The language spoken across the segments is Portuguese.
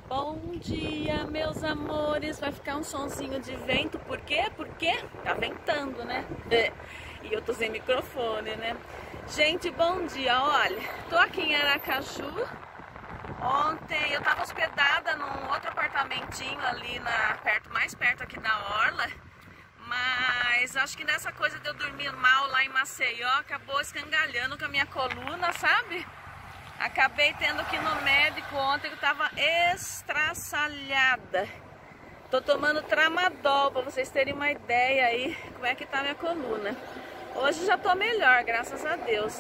Bom dia, meus amores. Vai ficar um sonzinho de vento. Por quê? Porque tá ventando, né? E eu tô sem microfone, né? Gente, bom dia. Olha, tô aqui em Aracaju. Ontem eu tava hospedada num outro apartamentinho ali mais perto aqui da orla. Mas acho que nessa coisa de eu dormir mal lá em Maceió acabou escangalhando com a minha coluna, sabe? Acabei tendo que ir no médico ontem, que eu tava estraçalhada. Tô tomando tramadol pra vocês terem uma ideia aí como é que tá a minha coluna. Hoje já tô melhor, graças a Deus.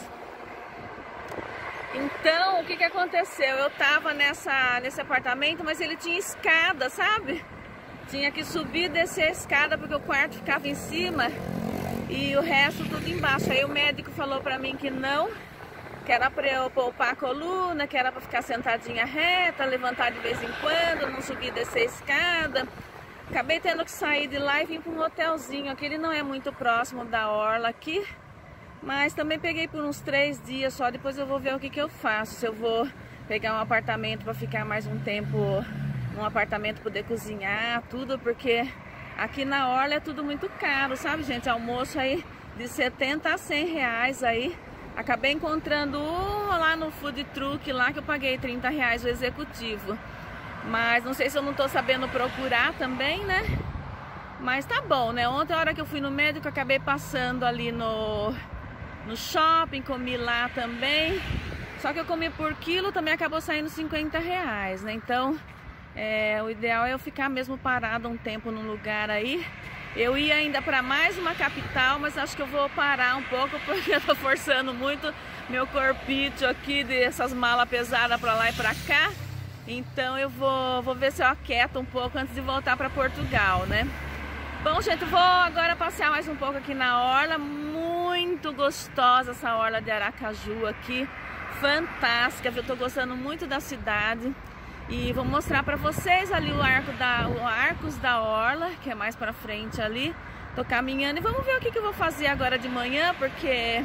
Então, o que aconteceu? Eu tava nesse apartamento, mas ele tinha escada, sabe? Tinha que subir e descer a escada porque o quarto ficava em cima e o resto tudo embaixo. Aí o médico falou pra mim que não, que era pra eu poupar a coluna, que era pra ficar sentadinha reta, levantar de vez em quando, não subir e descer a escada. Acabei tendo que sair de lá e vim para um hotelzinho aqui. Ele não é muito próximo da orla aqui, mas também peguei por uns 3 dias só. Depois eu vou ver o que eu faço. Se eu vou pegar um apartamento para ficar mais um tempo num apartamento, poder cozinhar, tudo, porque aqui na orla é tudo muito caro, sabe, gente? Almoço aí de 70 a 100 reais aí. Acabei encontrando lá no food truck lá que eu paguei 30 reais o executivo. Mas não sei se eu não tô sabendo procurar também, né? Mas tá bom, né? Ontem, a hora que eu fui no médico, acabei passando ali no shopping, comi lá também. Só que eu comi por quilo, também acabou saindo 50 reais, né? Então, o ideal é eu ficar mesmo parada um tempo num lugar aí. Eu ia ainda para mais uma capital, mas acho que eu vou parar um pouco porque eu tô forçando muito meu corpite aqui dessas malas pesadas para lá e para cá. Então eu vou ver se eu aquieto um pouco antes de voltar para Portugal, né? Bom, gente, vou agora passear mais um pouco aqui na orla. Muito gostosa essa orla de Aracaju aqui, fantástica. Eu tô gostando muito da cidade. E vou mostrar para vocês ali o Arcos da Orla, que é mais para frente ali. Tô caminhando e vamos ver o que eu vou fazer agora de manhã, porque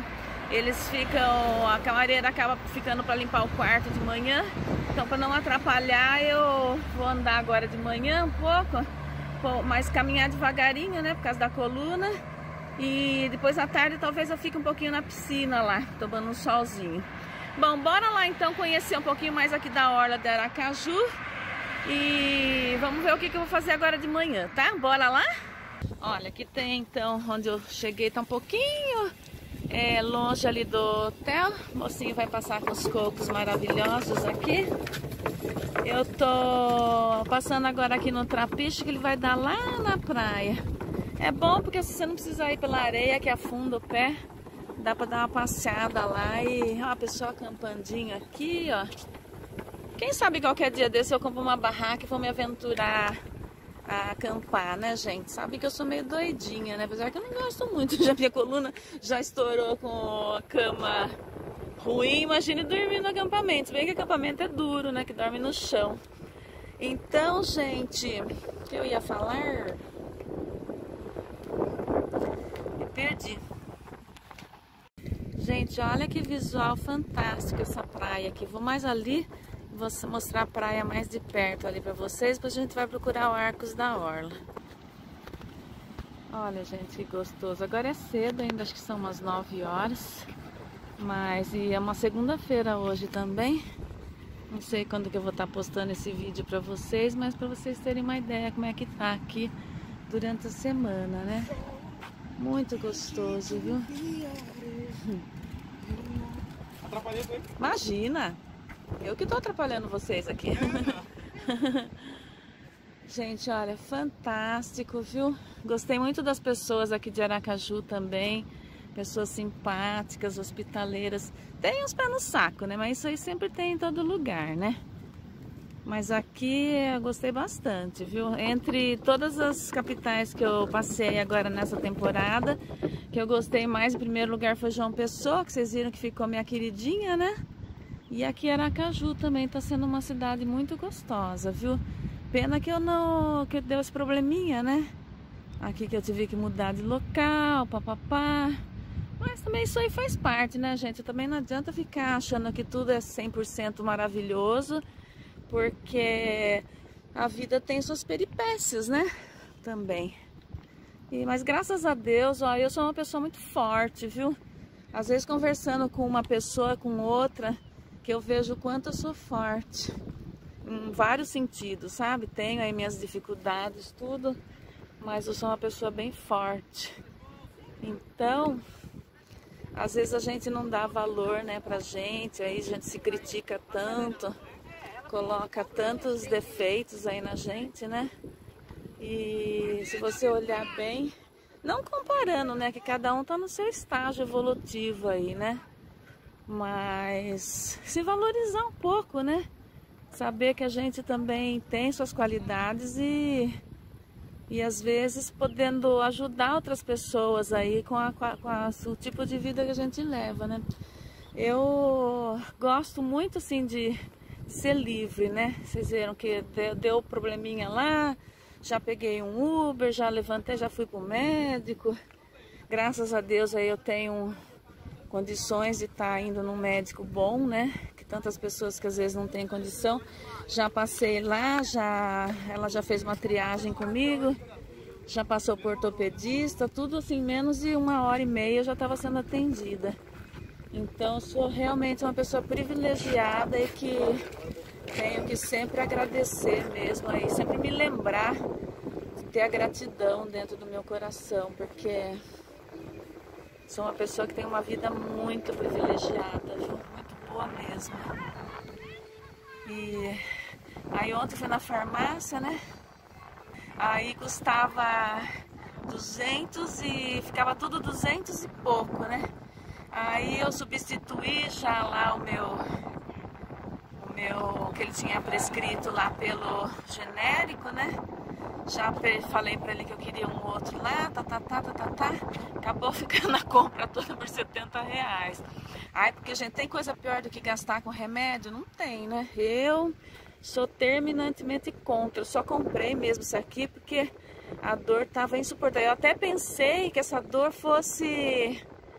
a camareira acaba ficando para limpar o quarto de manhã. Então, para não atrapalhar, eu vou andar agora de manhã um pouco, mas caminhar devagarinho, né, por causa da coluna. E depois à tarde talvez eu fique um pouquinho na piscina lá, tomando um solzinho. Bom, bora lá então conhecer um pouquinho mais aqui da orla de Aracaju. E vamos ver o que eu vou fazer agora de manhã, tá? Bora lá? Olha, aqui tem então, onde eu cheguei, tá um pouquinho longe ali do hotel. O mocinho vai passar com os cocos maravilhosos aqui. Eu tô passando agora aqui no trapiche que ele vai dar lá na praia. É bom porque você não precisa ir pela areia que afunda o pé. Dá pra dar uma passeada lá e ó, a pessoa acampandinho aqui, ó. Quem sabe qualquer dia desse eu compro uma barraca e vou me aventurar a acampar, né, gente? Sabe que eu sou meio doidinha, né? Apesar que eu não gosto muito, já minha coluna já estourou com a cama ruim. Imagine dormir no acampamento. Se bem que acampamento é duro, né? Que dorme no chão. Então, gente, o que eu ia falar? Me perdi. Gente, olha que visual fantástico essa praia aqui. Vou mais ali, vou mostrar a praia mais de perto ali pra vocês. Depois a gente vai procurar o Arcos da Orla. Olha, gente, que gostoso. Agora é cedo ainda, acho que são umas 9 horas. Mas é uma segunda-feira hoje também. Não sei quando que eu vou estar postando esse vídeo pra vocês, mas pra vocês terem uma ideia como é que tá aqui durante a semana, né? Muito gostoso, viu? Imagina! Eu que tô atrapalhando vocês aqui. Gente, olha, fantástico, viu? Gostei muito das pessoas aqui de Aracaju também. Pessoas simpáticas, hospitaleiras. Tem uns pés no saco, né? Mas isso aí sempre tem em todo lugar, né? Mas aqui eu gostei bastante, viu? Entre todas as capitais que eu passei agora nessa temporada, que eu gostei mais, em primeiro lugar foi João Pessoa, que vocês viram que ficou minha queridinha, né? E aqui Aracaju também tá sendo uma cidade muito gostosa, viu? Pena que que deu esse probleminha, né? Aqui que eu tive que mudar de local, papapá. Mas também isso aí faz parte, né, gente? Também não adianta ficar achando que tudo é 100% maravilhoso. porque a vida tem suas peripécias, né? Também. Mas graças a Deus, ó, eu sou uma pessoa muito forte, viu? Às vezes conversando com uma pessoa, com outra, que eu vejo o quanto eu sou forte. Em vários sentidos, sabe? Tenho aí minhas dificuldades, tudo, mas eu sou uma pessoa bem forte. Então, às vezes a gente não dá valor, né, pra gente, aí a gente se critica tanto, coloca tantos defeitos aí na gente, né? E se você olhar bem, não comparando, né, que cada um tá no seu estágio evolutivo aí, né? Mas se valorizar um pouco, né? Saber que a gente também tem suas qualidades e às vezes podendo ajudar outras pessoas aí com o tipo de vida que a gente leva, né? Eu gosto muito assim de ser livre, né? Vocês viram que deu probleminha lá, já peguei um Uber, já levantei, já fui pro médico. Graças a Deus aí eu tenho condições de estar indo num médico bom, né? Que tantas pessoas que às vezes não têm condição. Já passei lá, ela já fez uma triagem comigo, já passou por ortopedista, tudo assim, menos de 1h30 eu já estava sendo atendida. Então, eu sou realmente uma pessoa privilegiada e que tenho que sempre agradecer mesmo aí, sempre me lembrar de ter a gratidão dentro do meu coração, porque sou uma pessoa que tem uma vida muito privilegiada, viu? Muito boa mesmo. E aí ontem fui na farmácia, né? Aí custava 200 e ficava tudo 200 e pouco, né? Aí eu substituí já lá o meu que ele tinha prescrito lá pelo genérico, né? Já falei pra ele que eu queria um outro lá, acabou ficando a compra toda por R$70. Ai, porque, gente, tem coisa pior do que gastar com remédio? Não tem, né? Eu sou terminantemente contra, eu só comprei mesmo isso aqui porque a dor tava insuportável. Eu até pensei que essa dor fosse,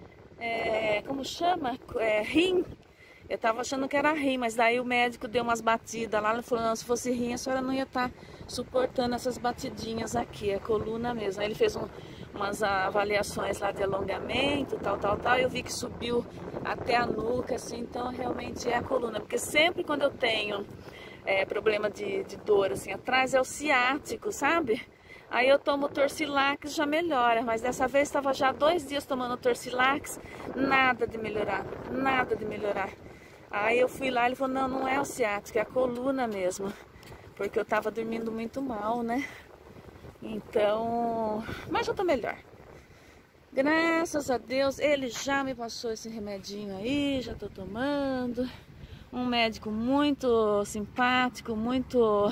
como chama? Rim. Eu tava achando que era rim, mas daí o médico deu umas batidas lá, ele falou, não, se fosse rim a senhora não ia estar suportando essas batidinhas aqui, é coluna mesmo. Aí ele fez umas avaliações lá de alongamento, tal, eu vi que subiu até a nuca, assim, então realmente é a coluna, porque sempre quando eu tenho problema de dor, assim, atrás é o ciático, sabe? Aí eu tomo Torcilax, já melhora, mas dessa vez estava já 2 dias tomando Torcilax, nada de melhorar, nada de melhorar. Aí eu fui lá, ele falou, não, não é o ciático, é a coluna mesmo, porque eu tava dormindo muito mal, né? Então, mas já tô melhor. Graças a Deus, ele já me passou esse remedinho aí, já tô tomando. Um médico muito simpático, muito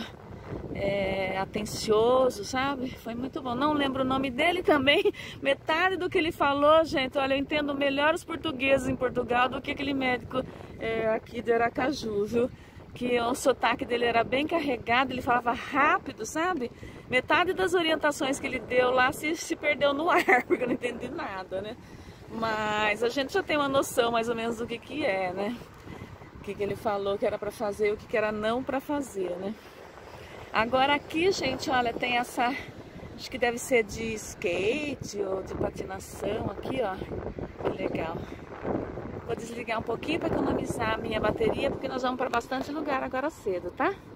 atencioso, sabe? Foi muito bom. Não lembro o nome dele também. Metade do que ele falou, gente, olha, eu entendo melhor os portugueses em Portugal do que aquele médico aqui de Aracaju, viu? Que o sotaque dele era bem carregado, ele falava rápido, sabe? Metade das orientações que ele deu lá se perdeu no ar, porque eu não entendi nada, né? Mas a gente já tem uma noção mais ou menos do que é, né? O que ele falou que era pra fazer e o que era não pra fazer, né? Agora aqui, gente, olha, tem essa, acho que deve ser de skate ou de patinação aqui, ó. Que legal. Vou desligar um pouquinho para economizar a minha bateria, porque nós vamos para bastante lugar agora cedo, tá?